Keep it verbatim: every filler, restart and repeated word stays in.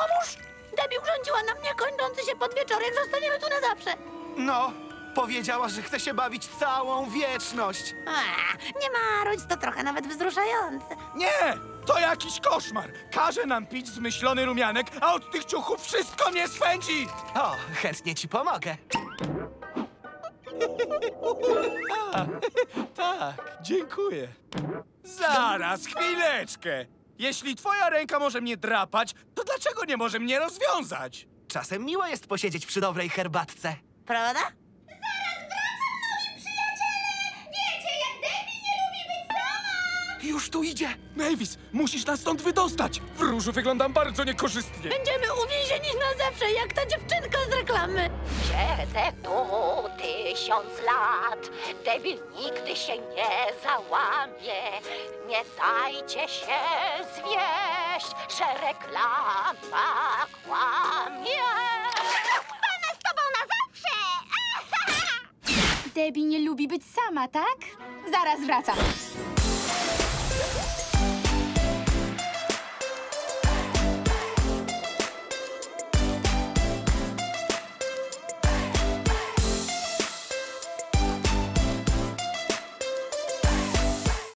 pomóż! Debbie urządziła na mnie kończący się podwieczorek. Zostaniemy tu na zawsze. No, powiedziała, że chce się bawić całą wieczność. A, nie marudź, to trochę nawet wzruszające. Nie! To jakiś koszmar! Każe nam pić zmyślony rumianek, a od tych ciuchów wszystko mnie swędzi! O, chętnie ci pomogę. Tak, dziękuję. Zaraz, chwileczkę! Jeśli twoja ręka może mnie drapać, to dlaczego nie może mnie rozwiązać? Czasem miło jest posiedzieć przy dobrej herbatce. Prawda? Już tu idzie. Mavis, musisz nas stąd wydostać! W różu wyglądam bardzo niekorzystnie. Będziemy uwięzieni na zawsze, jak ta dziewczynka z reklamy. Siedzę tu tysiąc lat, debil nigdy się nie załamie. Nie dajcie się zwieść, że reklama kłamie. Zostanę z tobą na zawsze! Debbie nie lubi być sama, tak? Zaraz wracam.